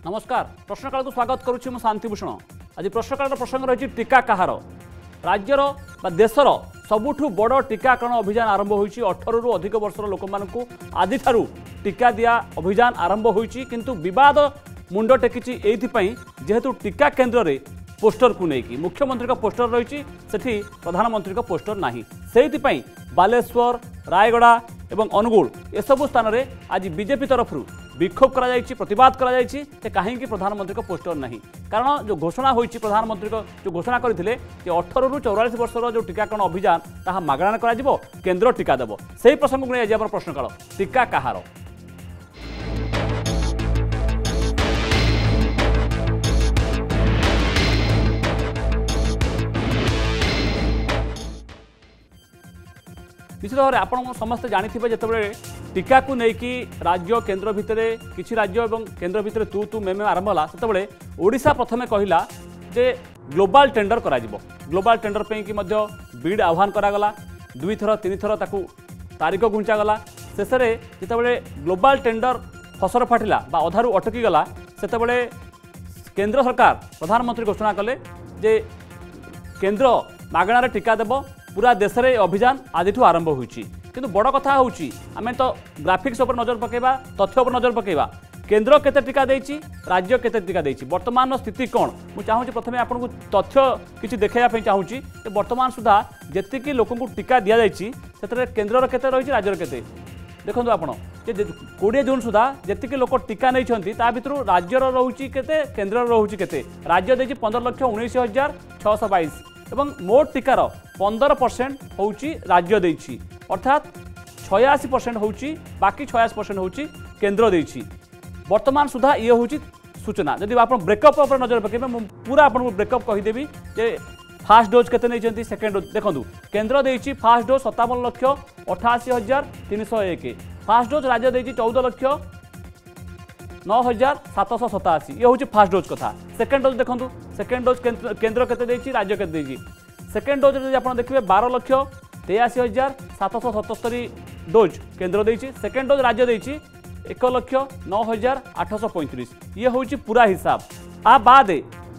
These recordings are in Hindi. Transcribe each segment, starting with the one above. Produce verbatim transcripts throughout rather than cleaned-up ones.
नमस्कार प्रश्नकाल को स्वागत करुच्ची मु शांतिभूषण। आज प्रश्नकाल प्रसंग रही टीका कहार राज्यर देशर सबुठ बड़ टीकाकरण अभियान आरंभ होईची अठारह रु अधिक वर्षर लोक मानकु आदि ठारू टीका दिया अभियान आरंभ होईची किंतु विवाद मुंड टेकिची एइथिपई जेहेतु टीका केन्द्र रे पोस्टर को लेकिन मुख्यमंत्री का पोस्टर रही सेठी प्रधानमंत्री का पोस्टर नाही सेइथिपई बालेश्वर रायगड़ा एवं अनुगुल एसबू स्थान में आज बीजेपी तरफ विक्षोभ करा जायछि प्रतिवाद करा जायछि जे काहेकि प्रधानमंत्री का पोस्टर नहीं कारण जो घोषणा होईछि प्रधानमंत्री को जो घोषणा करथिले जे अठारह रु चौवालीस वर्षर जो टीकाकरण अभियान ताहा मागणा करा जिवो केंद्र टीका देबो सेही प्रसंग को आज हमर प्रश्नकाल टीका कहार निश्चित भाव में आप समस्ते जानी जिते टीका को लेकिन राज्य केन्द्र भितर किसी राज्य और केन्द्र भितर तू तू मेमे आरंभ होला सेतबेले ओडिशा प्रथमे कहिला जे ग्लोबल टेंडर करा जिवो ग्लोबल टेंडर पे कि मध्य बिड आह्वान करागला दुई थर तीन थर ताकू तारीख घुंचागला शेष में जितेबाला ग्लोबल टेंडर फसर फाटिला बा अधारू अटकी गला सेतबेले केंद्र सरकार प्रधानमंत्री घोषणा कले जे केंद्र मागणार टीका देव पूरा देश में अभियान आदि आरंभ होईची किंतु बड़ कथा होची आमे तो ग्राफिक्स पर नजर पकेबा तथ्य पर नजर पकेबा केंद्र केते टीका देइची राज्य केते टीका देइची वर्तमान स्थिति कोन मु चाहूची प्रथमे आपन तथ्य किछि देखाया पे चाहूची कि वर्तमान सुधा जेति कि लोकन को टीका दिया जाइची सेतरे केंद्र केते रहिची राज्य केते देखंतु आपन जे बीस जून सुधा जेति कि लोक टीका नै छंती ता भितरु राज्य रहुची केते केंद्र रहुची केते राज्य देइची पंद्रह लाख उन्नीस हजार छह सौ बाईस एवं मोट टीकार पंद्रह परसेंट होउची राज्य देइची अर्थात छियासी परसेंट होउची बाकी छियासी परसेंट होउची केंद्र देइची वर्तमान सुधा ये होउची सूचना जदि आप ब्रेकअप पर नजर पकेबे पूरा आपन ब्रेकअप कहि देबी जे फास्ट डोज केते नै जंती सेकंड डोज देखंतु केंद्र देइची फास्ट डोज सत्तावन लाख अठासी हजार तीन सौ एक फास्ट डोज राज्य देइची चौदह लाख नौ हजार सात सौ सतासी ये हूँ फास्ट डोज कथा सेकेंड डोज देखो सेकेंड डोज केंद्र केते देइची राज्य केते देइची सेकेंड डोज जब आप देखिए बारह लाख तेयासी हजार सात सौ सतस्तरी डोज केंद्र देइची सेकेंड डोज राज्य देइची एक लाख नौ हजार आठ सौ पैंतीस ये हूँ पूरा हिसाब आ बाद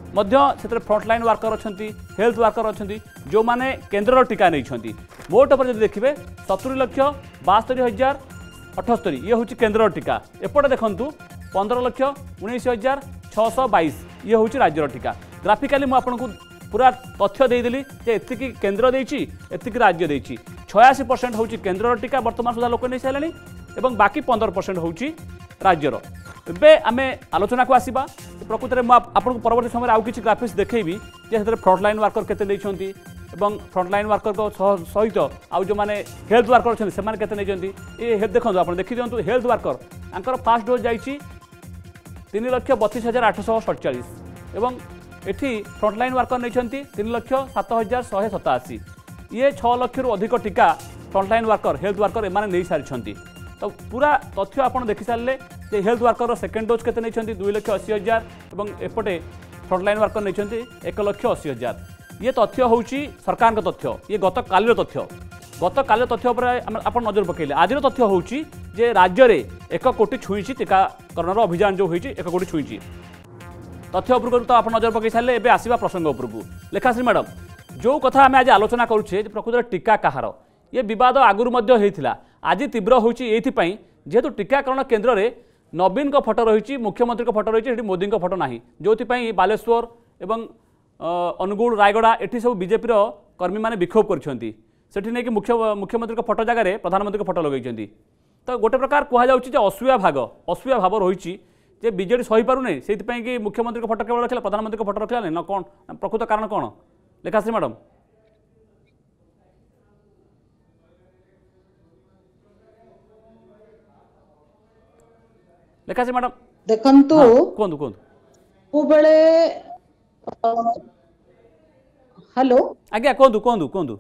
से फ्रंटलाइन वर्कर अच्छा हेल्थ वर्कर अच्छा जो मैंने केंद्र टीका नहीं मोट पर जब देखिए सतुरी लक्ष बास्तरी हजार अठस्तरी ये हूँ केंद्र टीका एपटे देखूँ पंद्रह लाख उन्नीस हजार छः सौ बैश ये हूँ राज्यर टीका ग्राफिकाली मुझे पूरा तथ्य देदेली एतिकी केंद्र देइची एतिकी राज्य देइची छियासी परसेंट हूँ केंद्र टीका वर्तमान सुधा लोक नहीं सारे और बाकी पंद्रह परसेंट हूँ राज्यर एवं आम आलोचना को आसवा प्रकृत में आपको परवर्ती समय आउ कि ग्राफिक्स देखी जे फ्रंटलाइन वर्कर केते देइछंती एवं फ्रंटलाइन वर्कर को सहित आउ जो मैंने हेल्थ वर्कर अच्छे से नहीं देखो आप देखी दिखाँ हेल्थ वर्कर आंकर फास्ट डोज जाइए तीन लक्ष बतीस हजार आठ सौ सड़चाश एवं एठी फ्रंटलाइन वर्कर नहीं तीन लक्ष सात हजार शहे सताशी ये छः लक्ष रु अधिक टीका फ्रंटलाइन वर्कर हेल्थ वर्कर एम नहीं सारी तो पूरा तथ्य आप देखी सारे जे हेल्थ वर्कर सेकेंड डोज केते नहीं दुई लक्ष अशी हजार और एपटे फ्रंटलाइन वर्कर नहीं एक लक्ष अशी हजार ये तथ्य हूँ सरकार का तथ्य ये गत काल तथ्य गत काल तथ्य आप नजर पकेले आज तथ्य हूँ जे राज्य में एक कोटी छुई टीकाकरण अभियान जो होती एक कोटी छुई तथ्य उपरकू तो आप नजर पकई सारे एवं आसवा प्रसंग उपरकू लेखाश्री मैडम जो कथा आम आज आलोचना करुचे प्रकृत टीका कहार ये बद आगुरी होता आज तीव्र होती जेहेतु टीकाकरण केन्द्र में नवीन को फोटो रही मुख्यमंत्री को फोटो रही मोदी को फोटो ना जो बालेश्वर एवं अनुगुल रायगड़ा एटी सब बीजेपी कर्मी मैंने विक्षोभ कर मुख्य मुख्यमंत्री को फोटो जगह प्रधानमंत्री को फोटो लगे तो गोटे प्रकार कहुच्छे असूया भाग असूया भाव रही जे बीजेडी सही पारे से कि मुख्यमंत्री को फोटो केवल रखा प्रधानमंत्री को फोटो रखा ना कौन प्रकृत कारण कौन लेखाश्री मैडम लेखाश्री मैडम देखंतु कोंदु कोंदु को बेले हेलो आज्ञा कोंदु कोंदु कोंदु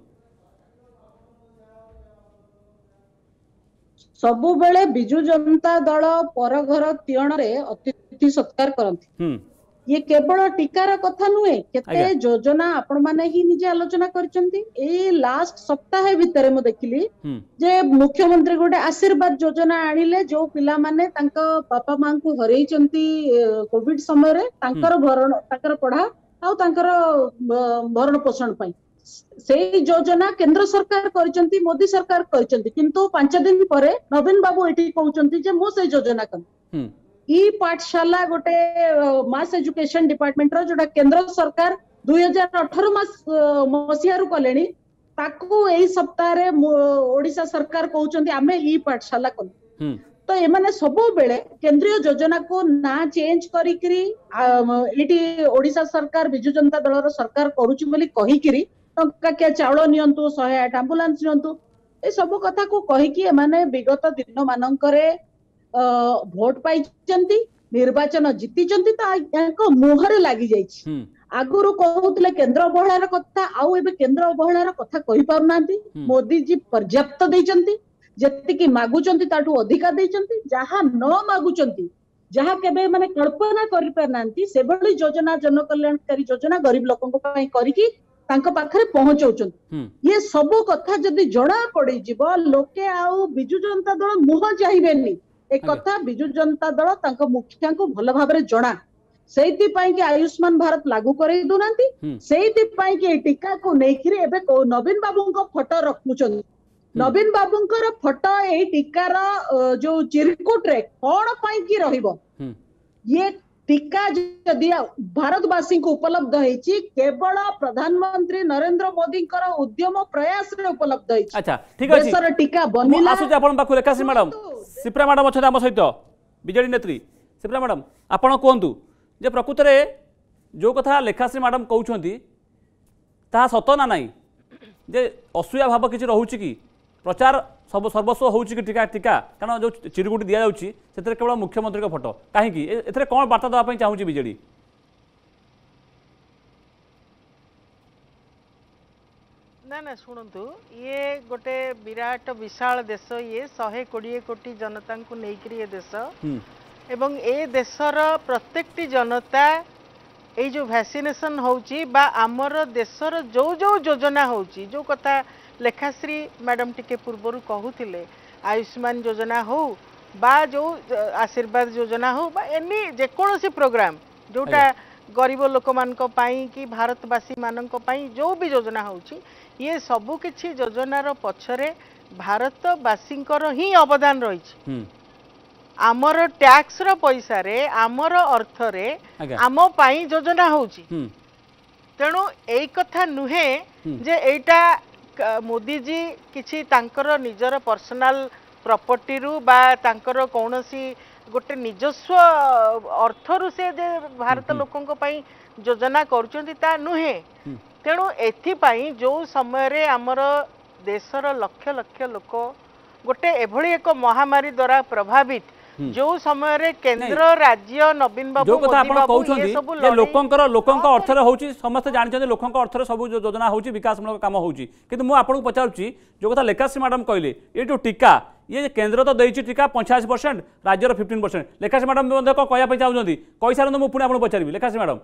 सबु बेले बिजु जनता दल पर घर तियण रे अतिथि सत्कार करंती ये केवल टीकार कथा नुहे केते योजना आपण माने ही निजे आलोचना करचंती ए लास्ट सप्ताह भितर मु देखिली जे मुख्यमंत्री गोटे आशीर्वाद योजना आनिले जो पिला माने तांका बापा मां को हरैचंती कोविड समय रे तांकर भरण तांकर पढ़ा आ तांकर भरण पोषण पई से योजना केंद्र सरकार करचंती मोदी सरकार करचंती किंतु पांच दिन परे नवीन बाबू एठी कहउचंती जे मो से योजना कर ई पाठशाला गोटे मास एजुकेशन डिपार्टमेंट रो जोटा केंद्र सरकार दुई हजार अठर मसीह कले ताकू एई सप्ताह रे ओडिशा सरकार कहउचंती आमे ई पाठशाला कर तो एमाने सबो बेले केंद्रीय योजना को ना चेंज करिकरी एटी ओडिशा सरकार बिजु जनता दल रो सरकार करूची बोली कहिकरी टंका के चाउल नियंतु सौ आठ एम्बुलेंस नियंतु ए सब कथा को कहिकी एमाने विगत दिन मानकरे भोट पाई निर्वाचन जीति मुहरे लगी जाइए आगुरु कहूले केंद्र अवहेलार कथा आउ एबे केंद्र अवहेलार कथा कहि पारुना मोदी जी पर्याप्त देइचंती जेतिकी मागुचंती ताठू अधिका देइचंती जहा न मागुचंती जहा केबे माने कल्पना करि पारनांती सेबळी योजना जन कल्याणकारी योजना गरीब लोकन पई करिकी तांको पाखरे पहुंचाउचंती ये सब कथा जदी जणा पड़ी जिवो लोके आउ बिजु जनता दल मुह चाहिबेनी एक कथा बिजु जनता दल तांको मुखिया को भल भाबरे जणा सेति पई कि आयुष्मान भारत लागू करै दोनांती सेति पई कि टीका को नेखिरे एबे नवीन बाबूंको फोटो रखुचन नवीन बाबूंकर फोटो ए टीकार जो चिरकुट रे कोन पई कि रहिबो ये टीका जदि भारतवासी को उपलब्ध होईची केवल प्रधानमंत्री नरेंद्र मोदी कर उद्यम प्रयास रे उपलब्ध होईची अच्छा ठीक अछि देशर टीका बनिला आसु आपण पाखु रेखाश्री मैडम सिप्रा मैडम अच्छा आम सहित बीजेडी नेत्री सिप्रा मैडम आपण कहतु जे प्रकृत रे जो कथा लेखाश्री मैडम कहउछंती ता सत ना नाही जे असुया भाव किछि रहउची कि प्रचार सब सर्वस्व होउची कि टीका टीका कारण जो चिरगुटी दिया जाउची सेतरे केवल मुख्यमंत्री का फोटो काहे एथरे कोन वार्ता दवा पई चाहूची बीजेडी ना ना शुणु ये गोटे विराट विशाल देश ये शहे कोड़े कोटी जनता को लेकर ये देश एवं ए देशर प्रत्येकटी जनता ये जो वैक्सीनेशन होउची बा आमर देशर जो जो योजना होउची जो कथा लेखाश्री मैडम टिके पूर्वर कहूले आयुष्मान योजना हो बा जो आशीर्वाद योजना हो बा एनी जेकोसी प्रोग्राम जोटा गरीब लोक मान कि भारतवासी मान जो भी योजना होउची ये सबु किछि योजनार पछरे भारतवासी ही अवदान रही आमर टैक्स रो पैसा रे आमर अर्थ रे आम पाई योजना होउची तेणु एई कथा नुहे जे एटा मोदी जी किछि तांकर निजर पर्सनल प्रॉपर्टी रु बा तांकर कोनोसी गोटे निजस्व अर्थ रु से जे भारत लोकंक पई योजना करूचंती ता नुहे तेणु एथिपाई जो समय रे आमर देशर लक्ष लक्ष लोक गोटे एभली एक महामारी द्वारा प्रभावित जो समय रे केंद्र राज्य नवीन बाबू जो कथा आपण कहउछंती जे लोकंकर लोकंक अर्थ रे होउची समस्त जानि लोकंक अर्थ रे सब योजना होउची विकास मूलक काम होउची किंतु मु आपन पचारुची जो कथा लेखाश्री मैडम कहले ये जो टीका ये केंद्र तो देइची टीका पचासी परसेंट राज्यर फिफ्टीन परसेंट लेखाश्री मैडम मध्ये को कहया पई चाहउछंती कहि सारन मु पुणी आपन पचारिबी लेखाश्री मैडम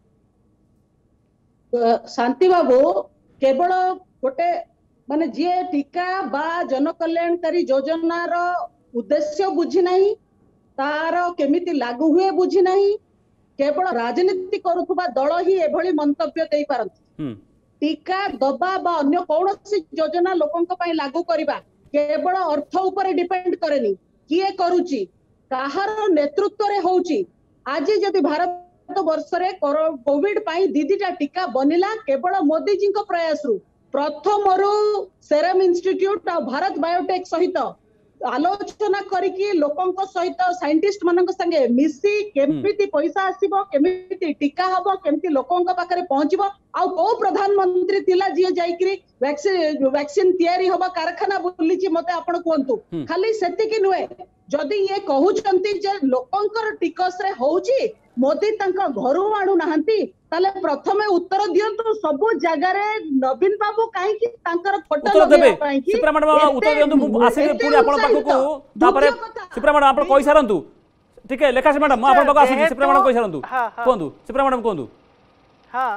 शांति बाबू केवल गोटे माने जे टीका बा जन कल्याणकारी योजना रो उद्देश्य बुझी नहीं तार केमिति लागू हुए बुझी नहीं केवल राजनीति करुवा दल ही एभली मंतव्य दे पारंती टीका दबा बा अन्य कौनसी योजना लोकंक पई लागू करिबा केवल अर्थ ऊपर डिपेंड करेनी किए करूची काहार नेतृत्व रे होउची आज जदि भारत वर्ष रे कोविड पई दीदीटा टीका बनिला केवल मोदी जी को प्रयास रु प्रथम रु सेरम इंस्टीट्यूट और भारत बायोटेक सहित आलोचना करिकी लोकंक सहित साइंटिस्ट मानक संगे मिसी केमिति पैसा आसीबो केमिति टीका हबो केमिति लोकंक पाखरे पहुंचबो आ को प्रधानमंत्री थिला जे जाईकरी वैक्सीन वैक्सीन तयारी हबो कारखाना बुलिची मते आपण कोंतु खाली सेति कि नुए जदि ये कहउचंती जे लोकंकर टिकस रे होउची मोदी तांका घरु आडू नाहंती ताले प्रथमे उत्तर दियंतु सब जगह रे नवीन बाबू काहे कि तांकर फोटो लगे काहे कि सिप्रा मैडम उत्तर दियंतु मु आसे पुरी आपण पाखु को तापरे सिप्रा मैडम आपण कहि सारंतु ठीक है लेखाश्री मैडम आपन पाक आसु सिप्रा मैडम कहि सरंतु कोंदु सिप्रा मैडम कोंदु हां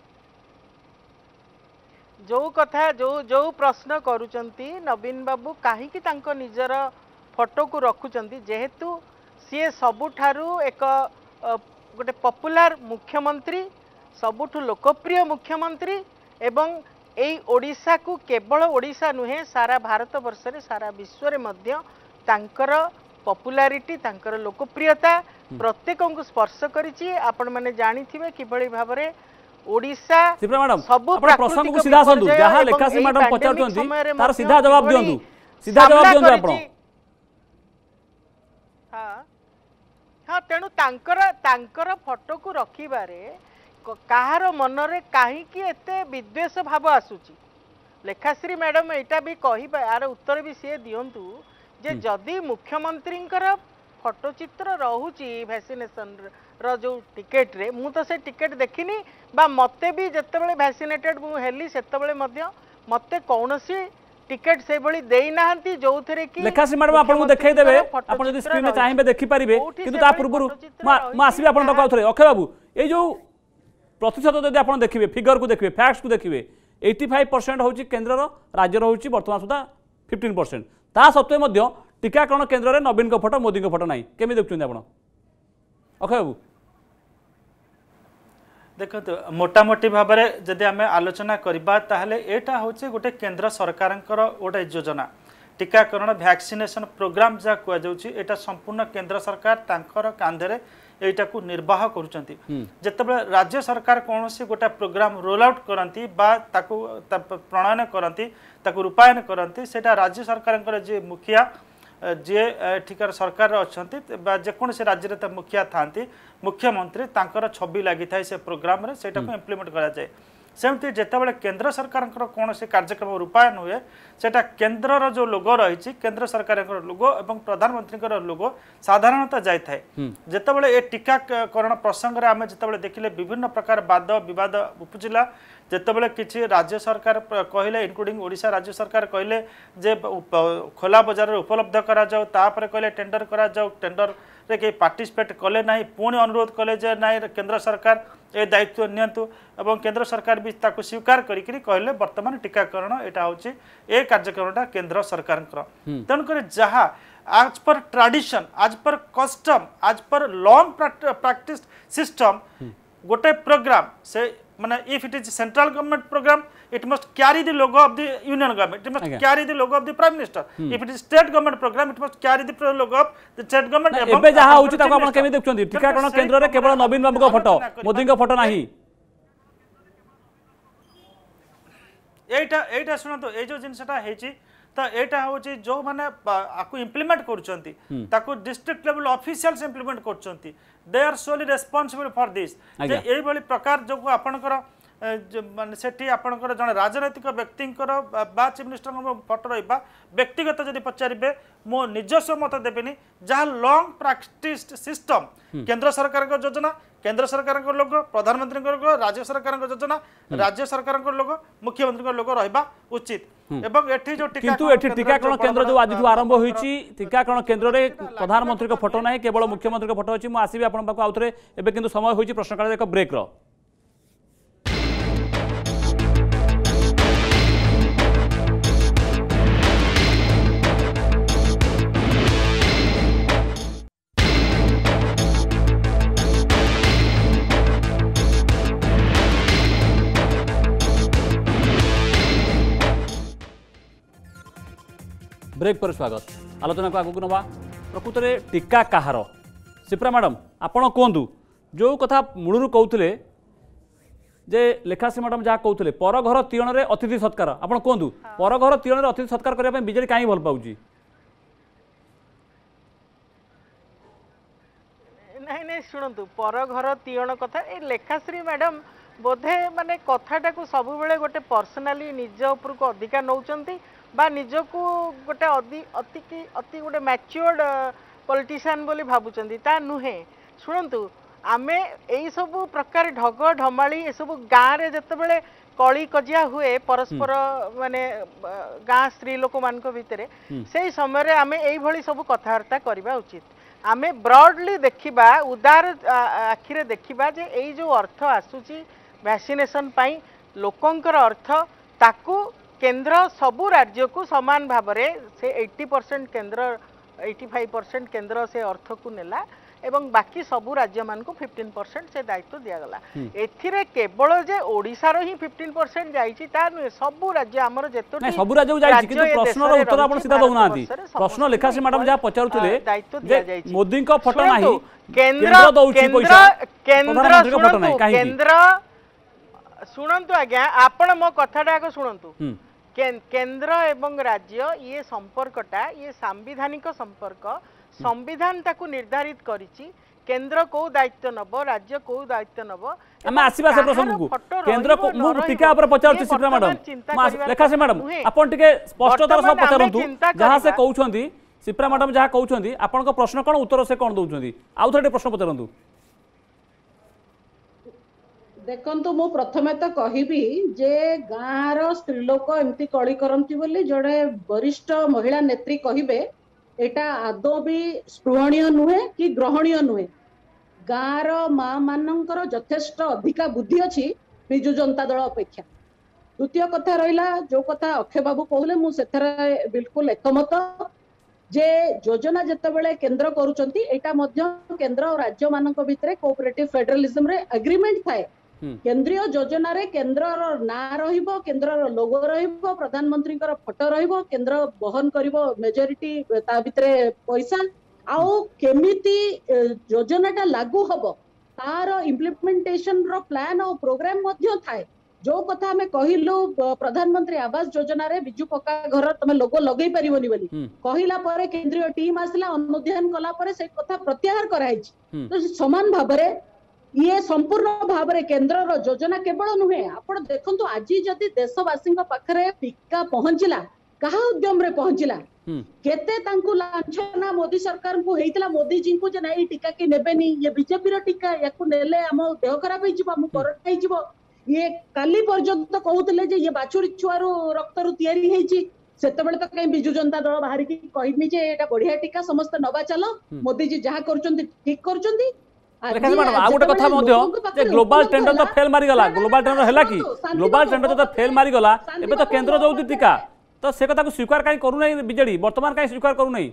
जो कथा जो जो प्रश्न करूचंती नवीन बाबू काहे कि तांको निजर फोटो को रखुचंती जेहेतु सी सबुठारु एक गोटे पॉपुलर मुख्यमंत्री सबुठु लोकप्रिय मुख्यमंत्री एवं एई ओडिशा को केवल ओडिशा नुहे सारा भारत वर्ष रे सारा विश्व रे मध्य तांकर पॉपुलारिटी तांकर लोकप्रियता प्रत्येक को स्पर्श करिछि आपण माने जानिथिबे किबळी भाबरे ओडिशा सिप्रा मैडम सब आपण प्रश्न को सीधा संदु जहां लेखाश्री मैडम पचारचंती तार सीधा जवाब दियंतु सीधा जवाब दियंतु आपण हां हां तेणु तांकर तांकर फोटो को रखिबारे कहार मनरे काहे कि एते विद्वेष भाव आसुची लेखाश्री मैडम एटा भी कहि यार उत्तर भी सी दियंतु जे जदि मुख्यमंत्री फोटो चित्र रहुची वैक्सीनेशन रो जो टिकेट रे मु तो से टिकेट देखिनी बा मते भी जत्ते वैक्सीनेटेड मु हेली सेते बेले मध्य मते कोनोसी टिकेट से बळी देई नाहंती जो थरे कि लेखाश्री मैडम आपन को देखाई देबे आपन जदि स्क्रीन में चाहिबे देखि परिबे किंतु ता पूर्व म आसीबे आपन पाक थरे अक्षय बाबू ए जो प्रतिशत जदि आपन देखिबे फिगर को देखिबे फैक्ट्स को देखिबे पचासी परसेंट होची केंद्र रो राज्य रो होची वर्तमान सुधा पंद्रह परसेंट ता सत्वे मध्य टीकाकरण केंद्र रे नवीन को फोटो मोदी को फोटो नाही केमि देखुछन आपन अक्षय बाबू देखो मोटामोटी भाव में जदि आम आलोचना करबा ताहले एटा होचे गोटे केंद्र सरकारंकर गोटे योजना टीकाकरण वैक्सीनेशन प्रोग्राम जहाँ कहुच्छी एटा संपूर्ण केंद्र सरकार तांकर कांधे एटा को निर्वाह करुचंती जेतेबेले राज्य सरकार कौन सी गोटे प्रोग्राम रोल आउट करती प्रणयन करती रूपायन करती सेटा राज्य सरकार जे मुखिया जे एठिकार सरकार अच्छा जेकोसी राज्य में मुखिया था मुख्यमंत्री तांकर छवि लगी था से प्रोग्राम रे सेटा को इम्प्लीमेंट करा जाए सेमती जितेबाला केंद्र सरकार कौन से कार्यक्रम रूपायन हुए सेटा केंद्र जो लोगो रही केंद्र सरकार लोगो और प्रधानमंत्री लोगो साधारणतः जाए था जितेबाला ये टीकाकरण प्रसंग में आम जितेबाला देखिले विभिन्न प्रकार वाद विवाद उपजिला जितेबाला किसी राज्य सरकार कहले इनक्लूडिंग ओडिशा राज्य सरकार कहले जे खोला बजार उपलब्ध करा जाओ तापर कहले टेंडर करा जाओ टेंडर रे के पार्टिसिपेट कले ना पुणी अनुरोध कले जे ना केंद्र सरकार ए दायित्व नियंतु एवं केंद्र सरकार भी ताको स्वीकार करिकरी कहले वर्तमान टीकाकरण एटा होची ए कार्यक्रमटा केंद्र सरकार तेणुक जहाँ आज पर ट्रेडिशन आज पर कस्टम आज पर लॉन्ग प्रैक्टिस सिस्टम गोटे प्रोग्राम से माने if it is central government programme it must carry the logo of the union government it must okay. carry the logo of the prime minister hmm. if it is state government program it must carry the logo of the state government एबे जहा होची ताको आपण केमि देखछन्ती टीकाकरण केंद्र रे केवल नवीन बाबू को फोटो मोदी को फोटो नाही एटा एटा सुन तो ए जो जिनसटा हेची तो एटा होची जो माने आकु इंप्लीमेंट करछन्ती ताको डिस्ट्रिक्ट लेवल ऑफिशियल्स इंप्लीमेंट करछन्ती they are solely responsible for this जे एई बली प्रकार जो आपनकर माने सेठी आपनकर जने राजनैतिक व्यक्तिंकर बा चीफ मिनिस्टर फोटो रहा व्यक्तिगत जदि पचारे मो निजस्व मत देवेनि जहाँ लॉन्ग प्रैक्टिस सिस्टम केंद्र सरकार योजना केंद्र सरकार लोगो प्रधानमंत्री लोगो राज्य सरकार योजना राज्य सरकार लोगो मुख्यमंत्री लोगो रहा उचित एवं एठी जो टीकाकरण केंद्र जो आज आरंभ होईची टीकाकरण केंद्र रे प्रधानमंत्री को फोटो नाही केवल मुख्यमंत्री को फोटो अछि मु आसीबे आपन पाको आउथरे एबे किंतु समय होईची प्रश्नकाल एक ब्रेक रो ब्रेक पर स्वागत आलोचना को आगक नवा प्रकृत में टीका कहार सिप्रा मैडम आपण कहतु जो कथा मूलू कहते जे लेखाश्री मैडम जहाँ कहते पर घर तीरण में अतिथि सत्कार आपण कहतु पर घर तीरण में अतिथि सत्कार करने बीजेडी कहीं भल पाऊँ नहीं नहीं शुणु पर घर तीरण कथा ए लेखाश्री मैडम बोधे माने कथाटा को सब बेले गोटे पर्सनाली निज उपर को अधिका नौचंती बा निजको गोटे अति अति की अति गोटे मैच्योर्ड पॉलिटिशियन बोली भाबुचंदी ता नुहे शुणु आमे एई सब प्रकार ढग ढमाली ए सब गाँव रे जते बेले कली कजिया हुए परस्पर माने गाँ स्त्री लोक मान भितर से समय आमे एई भली सब कथावार्ता करबा उचित आमे ब्रॉडली देखिबा उदार आखिरे देखिबा जे एई जो अर्थ आसुची वैक्सीनेशन पाई लोकंकर अर्थ ताकू केंद्र सबु राज्य को समान भाबरे से अस्सी परसेंट केंद्र पचासी परसेंट केंद्र से अर्थ को नेला एवं बाकी सबु राज्य मान को पंद्रह परसेंट से दायित्व दिया गला एथिरे केवल जे ओडिसा रो ही पंद्रह परसेंट जाईची ता नुहे सबु राज्य हमर जेतो नहीं सबु राज्य जाईची किंतु प्रश्न रो उत्तर आपण सीधा दउनांती प्रश्न लेखासी मैडम जा पचारुथिले दायित्व दिया जाईची मोदी को फोटो नाही केंद्र दउची पैसा केंद्र सुनंतु केंद्र सुनंतु आज्ञा आपण मो कथाटा को सुनंतु केंद्र एवं राज्य ये संपर्कटा ये सांविधानिक संपर्क संविधान ताकू निर्धारित करिछि केंद्र को दायित्व नब राज्य को दायित्व नब हम आसीबा से प्रश्न को केंद्र को मु टिका ऊपर पचारछि सिप्रा मैडम लेखा से मैडम आपण टिके स्पष्टतार सह पचारंतु जहां से कहउछंती सिप्रा मैडम जहां कहउछंती आपण को प्रश्न कोन उत्तर से कोन दउछंती आउ थोड़े प्रश्न पचारंतु देखंतु मु प्रथमे तो कहिबी जे गाँर स्त्री लोक एमती कली करंती बोली जड़े वरिष्ठ महिला नेत्री कहिबे एटा आदौ भी स्पृहणीय नुहे कि ग्रहणीय नुहे गाँर माँ मानकर यथेष्ट अधिका बुद्धि अच्छी विजु जनता दल अपेक्षा द्वितीय कथा रहा जो कथा अक्षय बाबू कहले मु सेथरे बिल्कुल एकमत जे योजना जेतेबेले केंद्र करूचंती एटा मध्य केंद्र और राज्य मानक भितरे कोऑपरेटिव फेडरलिज्म रे एग्रीमेंट थाए केंद्रीय योजना रे केंद्र ना रहिबो केंद्र लोगो रहिबो प्रधानमंत्री फोटो रहिबो केंद्र बहन करिबो मेजॉरिटी ता भितरे पैसा आउ केमिति योजनाटा लागू हबो तार इम्प्लीमेंटेशन रो प्लान और प्रोग्राम मध्य थाए जो कथा हमें कहिलु प्रधानमंत्री आवास योजना रे बिजु पक्का घर तमे लोगो लगै परिबोनी बोली कहिला परे केंद्रीय टीम आसला अनुध्यान कला परे से कथा प्रत्याहार कराइछि तो समान भाबरे ये संपूर्ण भाव में केंद्र योजना केवल नुहे आपण देखंतु आज जदि देशवासी पाखरे टीका पहुंचला कहा उद्यम रे पहुंचला केते तांकु लांछना मोदी सरकार को हेइतला मोदी जी को जे नाही टीका के नेबेनी ये बीजेपी रो टीका याकु नेले हम देह खराब होई जिवो हम कोरोना होई जिवो ये काली पर्यंत कहउतले जे ये बाछुरी छुआरो रक्त रु तयारी हेइची सेतेबेले तो कहीं बिजु जनता दल बाहर की कहिनी जे एटा बढ़िया टीका समस्त नबा चलो मोदी जी जहा करचंती ठीक करचंती गोटे कथा ग्लोबल टेंडर तो फेल मारी गला ग्लोबल टेंडर है कि ग्लोबल टेंडर तो फेल मारी गला एबे तो केंद्र दउती टीका तो से कथा को स्वीकार काई करू नै बिजेडी वर्तमान काई स्वीकार करू नै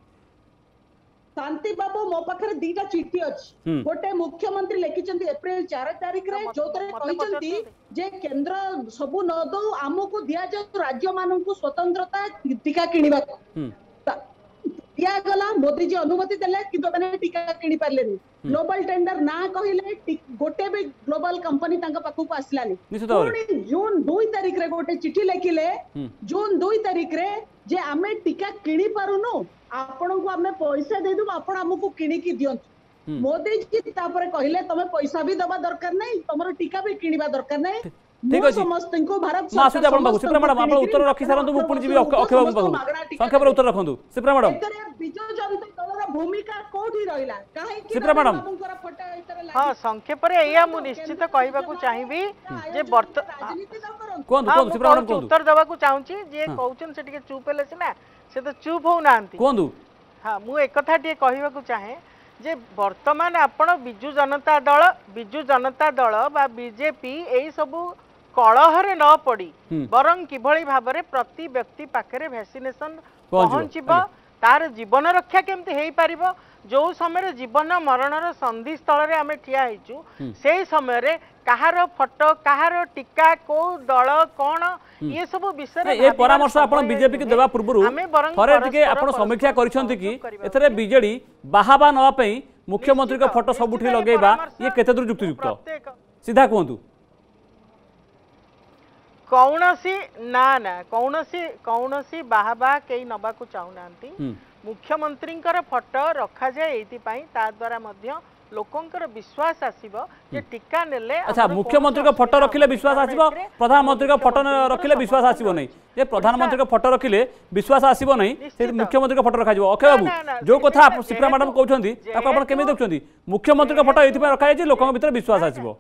शांति बाबू मो पाखरे दीटा चिट्ठी अछि गोटे मुख्यमंत्री लिखिचंती अप्रैल चार तारिख रे जोतरे कहिचंती जे केंद्र सबु न दो हमकु दिया जो राज्य मानन को स्वतंत्रता टीका किनिबा दिया गला मोदी जी अनुमति देले कि तो मैंने टीका किनी पारलेनी ग्लोबल टेंडर ना कहिले गोटे भी ग्लोबल कंपनी तांका पाखु को आसलानी पुणी जून दो तारिख रे गोटे चिट्ठी लिखिले जून दो तारिख रे जे आमे टीका किनी पारुनु आपण को आमे पैसा दे दब आपण हमकु किनी की दियंतु मोदी जी तापरे कहिले तमे पैसा भी दबा दरकार नहीं तमरो टीका भी किनिबा दरकार नहीं ठीक अछि समस्त को भारत सरकार आसु आपण बाबू सिप्रा मैडम आपण उत्तर रखि सारंतु मु पुणी जीवी अक्षय बाबू बाबू संक्षेप रे उत्तर रखंतु सिप्रा मैडम बिजु जनता दलर भूमिका कोठी रहिला काहे कि सिप्रा मैडम हां संक्षेप रे एया मु निश्चित कहिबा को चाहिबी जे वर्त कोन कोन सिप्रा मैडम कोन उत्तर देबा को चाहूची जे कहउचन से टिके चुप हेले सिना से तो चुप हो नांती कोन हां मु एक कथा टिके कहिबा को चाहे जे वर्तमान आपण बिजु जनता दल बिजु जनता दल बा बीजेपी एई सबु कलहरे न पड़ी बरं किभली भाबरे प्रति व्यक्ति पाखरे वैक्सीनेशन पहुंचबो तार जीवन रक्षा केमते हेई पारिबो जो समय जीवन मरणर संधि स्थल रे आमे ठिया हिचु सेही समय रे कहार फोटो कहार टीका को दल कोन ये सब विषय रे ए परामर्श आपण बीजेपी के देबा पूर्वरु थरे टिके आपण समीक्षा करिसंती कि एथरे बीजेडी बाहाबा नवा पई मुख्यमंत्री को फोटो सबुठी लगेबा ये केते दूर युक्तियुक्त सीधा कहंतु कौनसी ना ना कौनसी कौनसी बाहाबा कई नबा को चाहूनांती मुख्यमंत्री फोटो रखा जाए एति पई ता द्वारा मध्य लोकंकर विश्वास आसीबो जे टीका नेले अच्छा मुख्यमंत्री को फोटो रखिले विश्वास आसीबो प्रधानमंत्री को फोटो रखिले विश्वास आसीबो नहीं जे प्रधानमंत्री को फोटो रखिले विश्वास आसीबो नहीं से मुख्यमंत्री को फोटो रखा जिवो अक्षय बाबू जो कथा आप सिप्रा मैडम कहउछंती ताको आपण केमे देखुछंती मुख्यमंत्री को फोटो एति पई रखा जे लोकन भीतर विश्वास आसीबो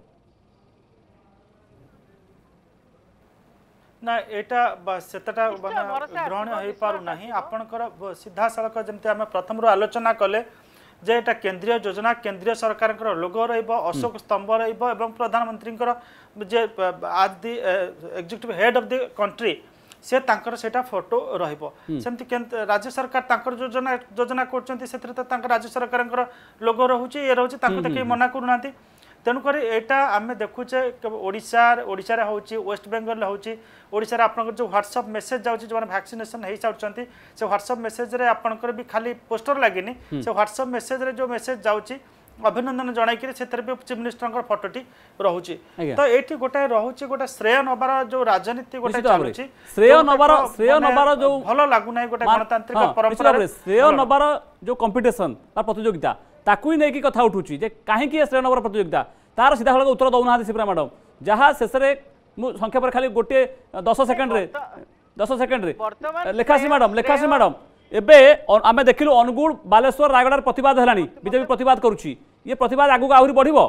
ना एटा सेतटा ग्रहण हो पारु नाही आपनकर सीधा सड़क जमते आम प्रथम आलोचना कले जे एटा केंद्रीय योजना केंद्रीय सरकार लोगो रहिबो अशोक स्तंभ रहिबो एवं प्रधानमंत्री जे आज the executive head of the country से तांकर सेटा फोटो रहिबो सेमति राज्य सरकार तांकर योजना योजना करचंती सेतिर त तांकर राज्य सरकार लोगो रहउची ए रहउची तांको त के मना करूनांती तेणुक यहाँ आम देखुचे ओडिशा ओडिशा होची वेस्ट बेंगल होची ओडिशा आपन जो व्हाट्सएप मेसेज जाउची जो वैक्सीनेशन हो सारी से व्हाट्सएप मेसेज रे आपनकर भी खाली पोस्टर लगिनी से व्हाट्सएप मेसेज रे जो मेसेज जाउची अभिनंदन जणाइकरी से चीफ मिनिस्टर फोटोटी रहुची तो एठी गोटे रहुची गोटे श्रेय नबार जो राजनीति गोटे चलुची श्रेय नबार श्रेय नबार जो भलो लागु नै गोटे गणतांत्रिक परंपरा श्रेय नबार जो कंपटीशन तार प्रतियोगिता ताकू ही नहीं कथा उठुची जे काहे की श्रेय नबार प्रतियोगिता तार सीधा हल उत्तर दौना शिवरा मैडम जहाँ शेष में संक्षेप खाली गोटे दस सेकेंड रे दस सेकेंड रे लेखासी मैडम लेखासी मैडम एबे आमे देखिलु अनुगुण बालेश्वर रायगड़ प्रतिवाद हेलानी बीजेपी प्रतिवाद करुची ये प्रतिवाद आगु आहुरी बढ़िबो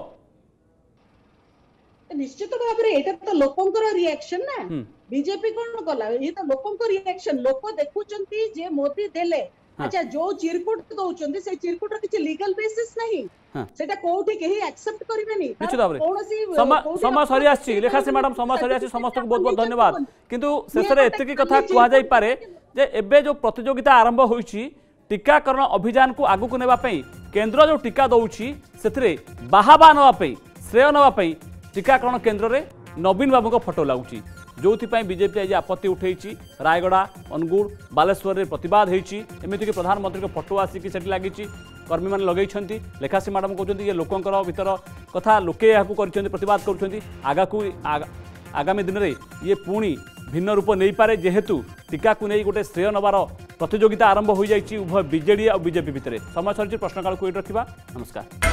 निश्चित भाव रे एटा तो लोकंकर रिएक्शन ना बीजेपी कोन कला ये तो लोकंकर रिएक्शन लोक देखुचंती जे मोदी देले अच्छा जो चिरकुट दउचंती से चिरकुट रे किछ लीगल बेसिस नहीं सेटा कोठी केही एक्सेप्ट करिवेनी निश्चित भाव रे समय सरी आछि लेखासी मैडम समय सरी आछि समस्त को बहुत बहुत धन्यवाद किंतु शेष रे एते की कथा कुआ जाई पारे जे एबे जो प्रतियोगिता आरंभ होईची टीकाकरण अभियान को आगु को नेबा पई केंद्र जो टीका दउची सेथरे बाहाबा नवा पई श्रेय नवा पई टीकाकरण केंद्र रे नवीन बाबू को फोटो लागुची जो बीजेपी आज आपत्ति उठे रायगड़ा अनुगुण बालेश्वर में प्रतिवाद होती एमतीक प्रधानमंत्री फोटो आसिक लगी कर्मी मैंने लगे लेखासी मैडम कहते ये लोकंर भीतर कथा लोके यहाँ प्रतिवाद कर आगामी दिन में ये पुणी भिन्न रूप नहीं पारे जेहेतु टीका को नहीं गोटे श्रेय नबार प्रतियोगिता आरंभ हो जाए उभय बीजेडी और बीजेपी भितर समय सर प्रश्नकाल को रखा नमस्कार।